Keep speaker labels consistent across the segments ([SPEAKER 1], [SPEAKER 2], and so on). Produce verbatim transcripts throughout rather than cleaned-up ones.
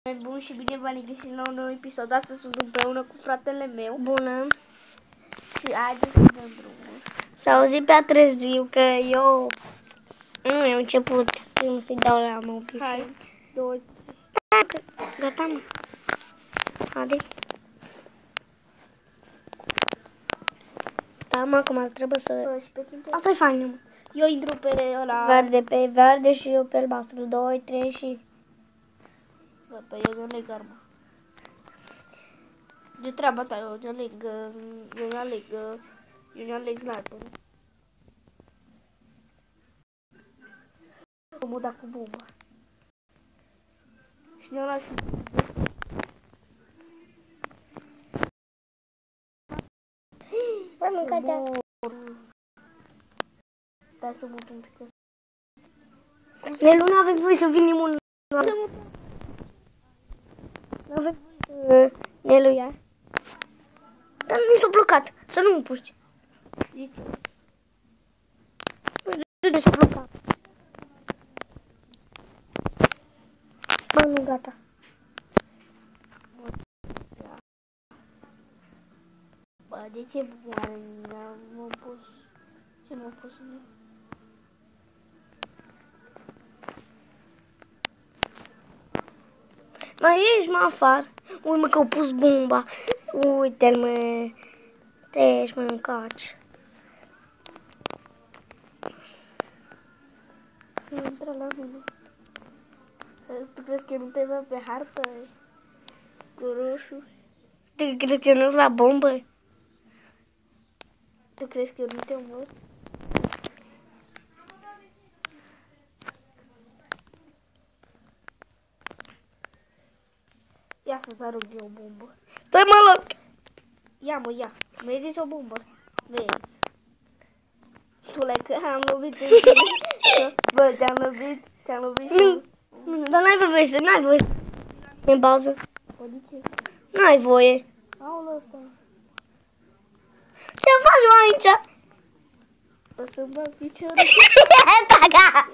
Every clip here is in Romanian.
[SPEAKER 1] Bun și bine v-am găsit la un nou episod. Astăzi sunt împreună cu fratele meu.
[SPEAKER 2] Bună.
[SPEAKER 1] Și haideți să dăm drumul.
[SPEAKER 2] S-a auzit prea târziu că eu nu am început când să-i dau la mobil.
[SPEAKER 1] Hai, doi.
[SPEAKER 2] Gata, mă. Haide. Da, mă, acum trebuie să... Asta e fain, mă.
[SPEAKER 1] Eu intru pe ăla.
[SPEAKER 2] Verde pe verde și eu pe albastru. Doi, trei și...
[SPEAKER 1] Gata, eu nu aleg arma. De treaba ta, eu nu aleg, eu nu aleg, eu nu aleg sniper. Mă da cu bomba. Și ne-o las.
[SPEAKER 2] Bă, mâncatea.
[SPEAKER 1] Stai să mut un pic.
[SPEAKER 2] Nelu, nu avem voie să venim un... Nu avem voie să... Nelu, ia. Dar nu s-a blocat. Să nu mă puști.
[SPEAKER 1] De ce?
[SPEAKER 2] Nu știu de s-a blocat. Bă, nu, gata.
[SPEAKER 1] Bă, de ce oare m-am pus? Ce m-am pus în el?
[SPEAKER 2] Mai ești, mă, afară. Ui, mă, că au pus bomba. Uite-l, mă. Te ești, mă, încaci.
[SPEAKER 1] Nu intră la mine. Tu crezi că eu nu te văd pe hartă? Cu roșu?
[SPEAKER 2] Tu crezi că nu-s la bombă?
[SPEAKER 1] Tu crezi că eu nu te omor? Ia să-ți arăt eu o bombă.
[SPEAKER 2] Stai, mă, loc!
[SPEAKER 1] Ia, mă, ia. Vezi o bombă? Vezi. Tu le că am lovit în tine. Bă, te-am lovit. Te-am lovit și...
[SPEAKER 2] Nu, nu, dar n-ai voie să, n-ai voie să... În bază.
[SPEAKER 1] Bă, de ce?
[SPEAKER 2] N-ai voie.
[SPEAKER 1] Aolă ăsta.
[SPEAKER 2] Ce faci, mă, aici?
[SPEAKER 1] O să-mi bag piciorul.
[SPEAKER 2] Taca!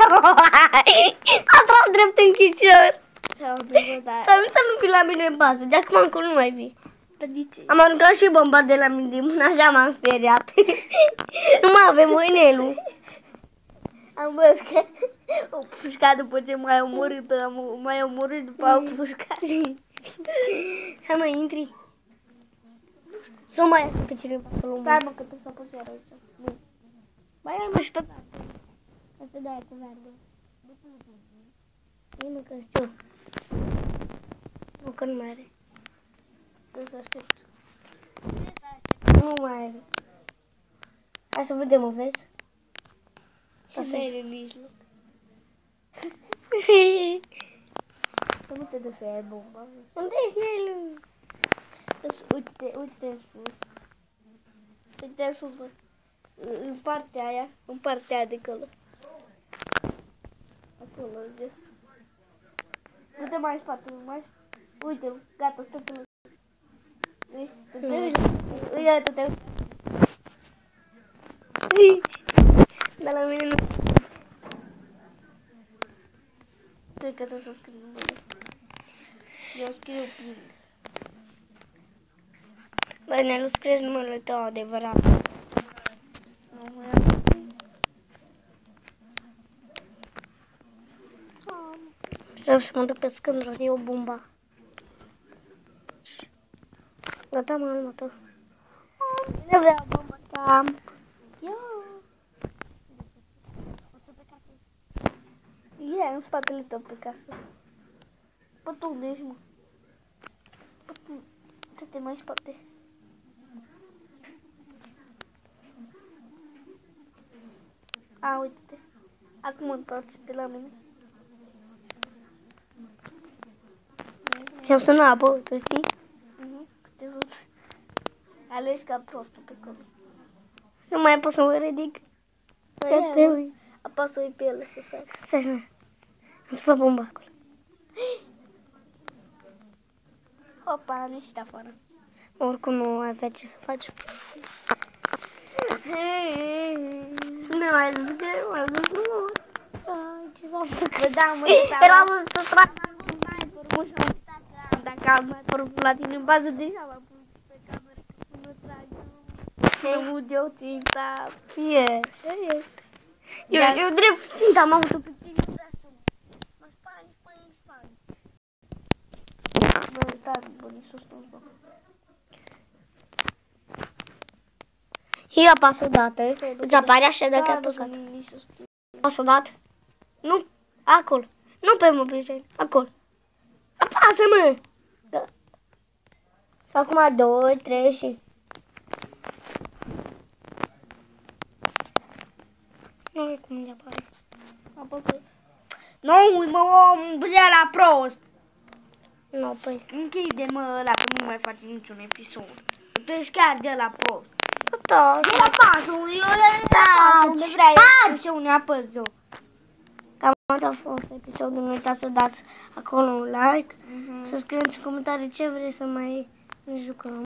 [SPEAKER 2] A tras drept în picior.
[SPEAKER 1] Ți-au adevărat, dar...
[SPEAKER 2] Să nu să nu fii la mine în bază, de acum încolo nu mai vii.
[SPEAKER 1] Dar de ce?
[SPEAKER 2] Am aruncat și bomba de la mine din mână, așa m-am speriat. Nu mai avem mâinelu.
[SPEAKER 1] Am văzut că o pușcat după ce m-ai omorât, am mai omorât după au pușcat.
[SPEAKER 2] Hai, mă, intri. Să mai ia pe cineva să luăm.
[SPEAKER 1] Stai, mă, că tu s-a pus iar aici. Nu.
[SPEAKER 2] Mai ia, mă, și pe verde. Asta de aia cu verde. Nu, mă, că știu. Nu, că nu mai are.
[SPEAKER 1] Trebuie să aștept.
[SPEAKER 2] Nu mai are. Hai să vedem, o vezi?
[SPEAKER 1] Și nu e în mijloc. Să nu te dă să iei bomba.
[SPEAKER 2] Unde ești, Nelu?
[SPEAKER 1] Uite-te, uite-te în sus. Uite-te în sus, bă. În partea aia, în partea aia de acolo. Acolo, uite. Du-te mai în spate, mai în spate. Uite, gata, stă până. Uite, uite-te.
[SPEAKER 2] Dar la mine nu.
[SPEAKER 1] Tu că trebuie să scriu numele. Eu scriu ping.
[SPEAKER 2] Băi, Nelu, scrieți numele tău adevărat.
[SPEAKER 1] Nu mai am.
[SPEAKER 2] Să să mă duc pe scândură să iau bomba. Gata, mă, alma tău. Cine vrea bomba ta?
[SPEAKER 1] Eu. E în spatele tău pe casă. Bă, tu unde ești, mă? Bă, tu, du-te mai în spate. A, uite-te. Acum întoarce-te la mine.
[SPEAKER 2] Și-am sunat apă, tu știi?
[SPEAKER 1] Mhm, te văd. Alegi ca prostul pe acolo.
[SPEAKER 2] Nu mai pot să mă ridic. Ia te ui.
[SPEAKER 1] Apasă-i pe ele să sară.
[SPEAKER 2] Stai așa. Am spus bomba acolo.
[SPEAKER 1] Hopa, am ieșit afară.
[SPEAKER 2] Oricum nu avea ce să faci. Nu mai zis că nu mai zis nu.
[SPEAKER 1] Ce s-a făcut? Bă, da, mă,
[SPEAKER 2] Era să trag.
[SPEAKER 1] am mai apărut la tine în bază, deja m-am pus pe cameră până trage. Mă aud eu ținta.
[SPEAKER 2] Fie. Eu,
[SPEAKER 1] Dar-
[SPEAKER 2] eu drept fiind am avut-o pe tine. Mă spani, spani, spani.
[SPEAKER 1] Bă, stai, bă, nici sus, bă.
[SPEAKER 2] Ia apasă odată. Îți apare așa dacă ai apăsat.
[SPEAKER 1] Nici sus.
[SPEAKER 2] Apasă odată. Nu, acolo. Nu pe mobil, acolo. Apasă, mă! Da. Și acum doi, trei și... Nu știu cum îmi apare.
[SPEAKER 1] Apasă. Nu, mă, om, bă, la prost.
[SPEAKER 2] Nu, păi...
[SPEAKER 1] Închide-mă ăla că nu mai faci niciun episod. Tu ești chiar de la prost.
[SPEAKER 2] Da,
[SPEAKER 1] De la pasă, unde eu de la pasă, unde vrei eu și unde apăs eu.
[SPEAKER 2] cam asta a fost episodul. Nu uitați să dați acolo un like,
[SPEAKER 1] Mhm.
[SPEAKER 2] să scrieți în comentarii ce vreți să mai jucăm.